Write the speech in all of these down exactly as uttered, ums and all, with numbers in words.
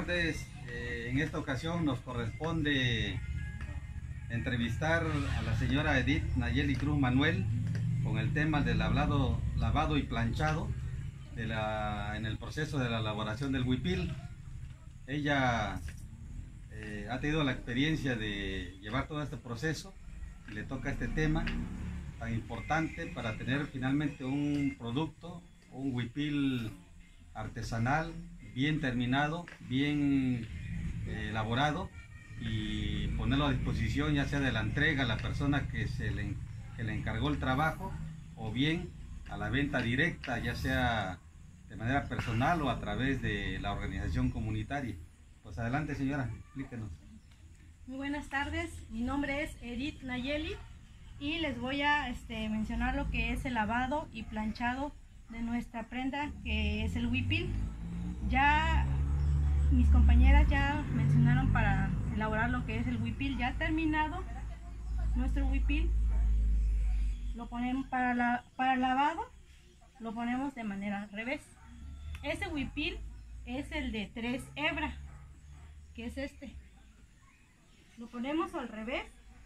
tardes. Eh, en esta ocasión nos corresponde entrevistar a la señora Edith Nayeli Cruz Manuel con el tema del lavado, lavado y planchado de la, en el proceso de la elaboración del huipil. Ella eh, ha tenido la experiencia de llevar todo este proceso y le toca este tema tan importante para tener finalmente un producto, un huipil artesanal, bien terminado, bien eh, elaborado, y ponerlo a disposición ya sea de la entrega a la persona que, se le, que le encargó el trabajo, o bien a la venta directa, ya sea de manera personal o a través de la organización comunitaria. Pues adelante, señora, explíquenos. Muy buenas tardes, mi nombre es Edith Nayeli y les voy a este, mencionar lo que es el lavado y planchado de nuestra prenda, que es el huipil. Ya mis compañeras ya mencionaron para elaborar lo que es el huipil ya terminado. Nuestro huipil lo ponemos para, la, para lavado, lo ponemos de manera al revés. Ese huipil es el de tres hebras, que es este. Lo ponemos al revés.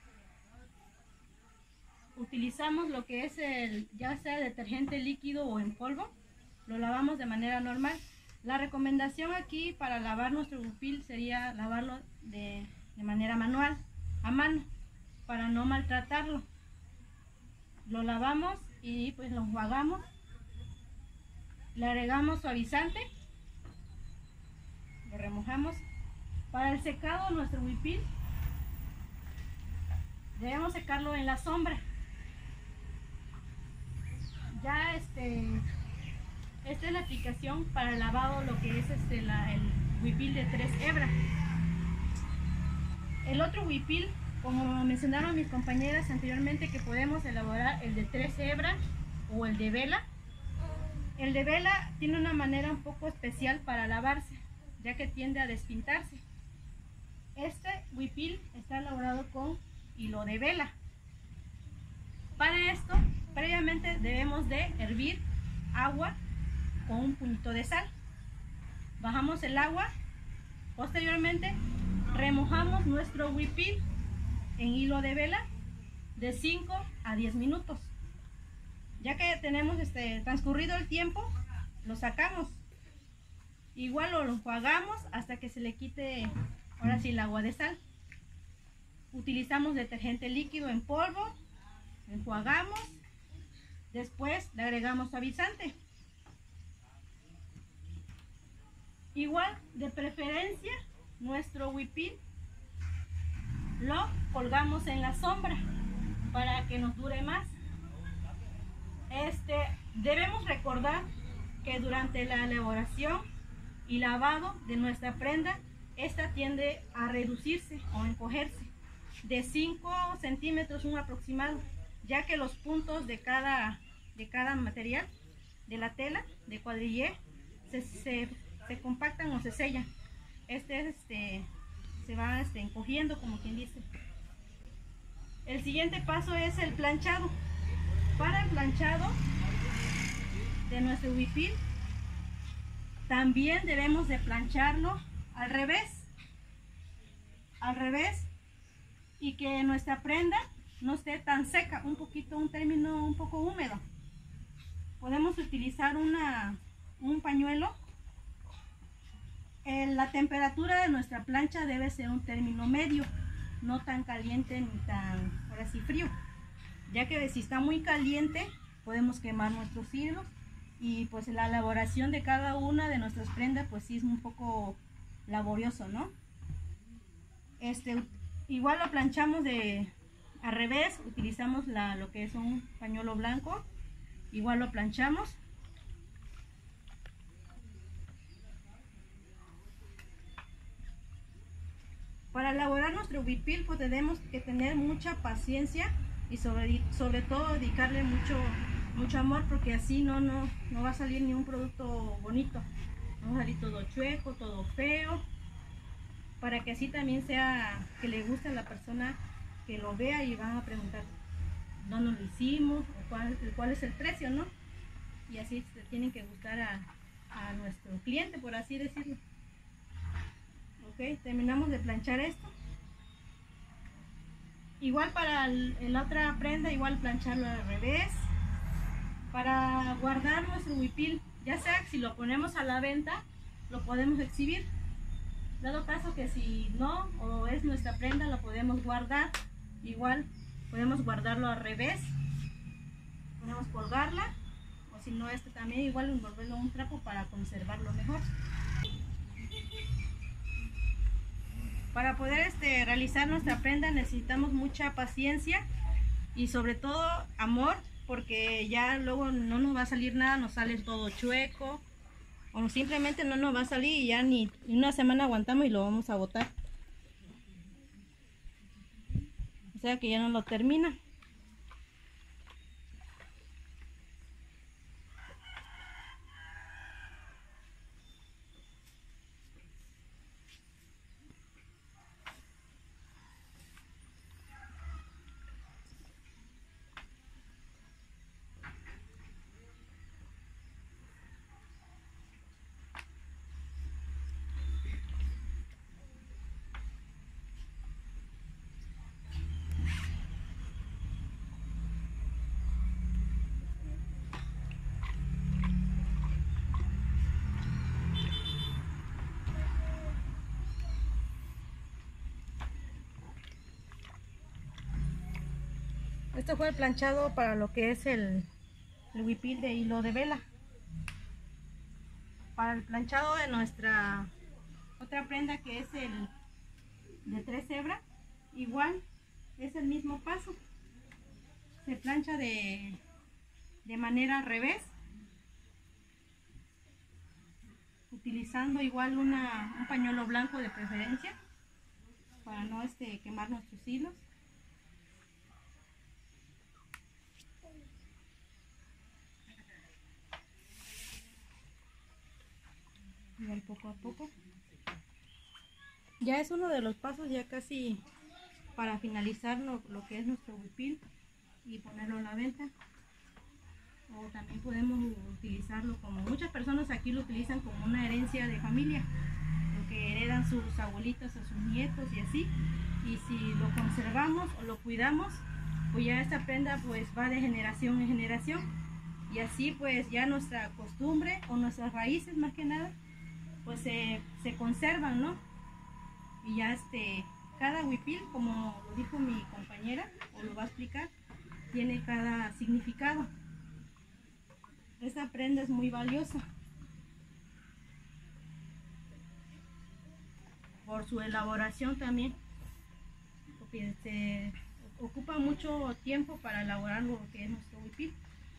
Utilizamos lo que es el, ya sea detergente líquido o en polvo, lo lavamos de manera normal. La recomendación aquí para lavar nuestro huipil sería lavarlo de, de manera manual, a mano, para no maltratarlo. Lo lavamos y pues lo enjuagamos, le agregamos suavizante, lo remojamos. Para el secado nuestro huipil debemos secarlo en la sombra. Ya este, esta es la aplicación para el lavado, lo que es este, la, el huipil de tres hebras. El otro huipil, como mencionaron mis compañeras anteriormente, que podemos elaborar el de tres hebras o el de vela. El de vela tiene una manera un poco especial para lavarse, ya que tiende a despintarse. Este huipil está elaborado con hilo de vela. Para esto, previamente debemos de hervir agua con un puñito de sal. Bajamos el agua, posteriormente remojamos nuestro huipil en hilo de vela de cinco a diez minutos. Ya que tenemos este, transcurrido el tiempo, lo sacamos. Igual lo enjuagamos hasta que se le quite, ahora sí, el agua de sal. Utilizamos detergente líquido en polvo, enjuagamos, después le agregamos suavizante. Igual, de preferencia, nuestro huipil lo colgamos en la sombra para que nos dure más. Este, debemos recordar que durante la elaboración y lavado de nuestra prenda, esta tiende a reducirse o encogerse de cinco centímetros, un aproximado, ya que los puntos de cada, de cada material, de la tela, de cuadrillé, se, se, se compactan o se sellan. Este, este se va este, encogiendo, como quien dice. El siguiente paso es el planchado. Para el planchado de nuestro huipil, también debemos de plancharlo al revés, al revés, y que nuestra prenda no esté tan seca, un poquito, un término un poco húmedo. Podemos utilizar una, un pañuelo. Eh, la temperatura de nuestra plancha debe ser un término medio, no tan caliente ni tan, ahora sí, frío, ya que si está muy caliente podemos quemar nuestros hilos, y pues la elaboración de cada una de nuestras prendas pues sí es un poco laborioso, ¿no? Este, igual lo planchamos de al revés, utilizamos la, lo que es un pañuelo blanco, igual lo planchamos. Para elaborar nuestro huipil pues tenemos que tener mucha paciencia y sobre, sobre todo dedicarle mucho, mucho amor, porque así no, no, no va a salir ni un producto bonito. Va a salir todo chueco, todo feo, para que así también sea que le guste a la persona que lo vea y van a preguntar dónde lo hicimos o cuál, cuál es el precio, ¿no? Y así se tienen que gustar a, a nuestro cliente, por así decirlo. Ok, terminamos de planchar esto. Igual para el, la otra prenda, igual plancharlo al revés. Para guardar nuestro huipil, ya sea que si lo ponemos a la venta, lo podemos exhibir. Dado caso que si no, o es nuestra prenda, lo podemos guardar. Igual podemos guardarlo al revés. Podemos colgarla. O si no, este también igual envolverlo en un trapo para conservarlo mejor. Para poder este, realizar nuestra prenda necesitamos mucha paciencia y sobre todo amor, porque ya luego no nos va a salir nada, nos sale todo chueco o simplemente no nos va a salir y ya ni una semana aguantamos y lo vamos a botar. O sea que ya no lo termina. Este fue el planchado para lo que es el, el huipil de hilo de vela. Para el planchado de nuestra otra prenda, que es el de tres hebras, igual es el mismo paso. Se plancha de, de manera al revés, utilizando igual una, un pañuelo blanco de preferencia para no este, quemar nuestros hilos. Igual poco a poco. Ya es uno de los pasos ya casi para finalizar lo, lo que es nuestro huipil y ponerlo a la venta. O también podemos utilizarlo como muchas personas aquí lo utilizan como una herencia de familia, lo que heredan sus abuelitos a sus nietos y así. Y si lo conservamos o lo cuidamos, pues ya esta prenda pues va de generación en generación y así pues ya nuestra costumbre o nuestras raíces más que nada pues se, se conservan, ¿no? Y ya este, cada huipil, como lo dijo mi compañera, o lo va a explicar, tiene cada significado. Esta prenda es muy valiosa por su elaboración también, porque se ocupa mucho tiempo para elaborar lo que es nuestro huipil.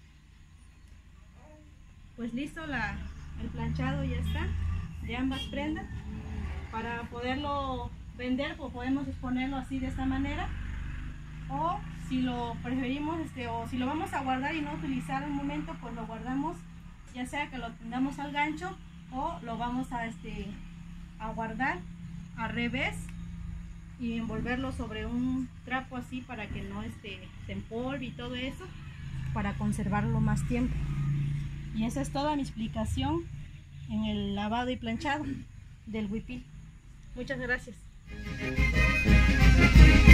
Pues listo, la, el planchado ya está de ambas prendas. Para poderlo vender pues podemos exponerlo así de esta manera, o si lo preferimos este, o si lo vamos a guardar y no utilizar un momento, pues lo guardamos, ya sea que lo tengamos al gancho o lo vamos a, este, a guardar al revés y envolverlo sobre un trapo así para que no este, se empolve y todo eso, para conservarlo más tiempo. Y esa es toda mi explicación en el lavado y planchado del huipil. Muchas gracias.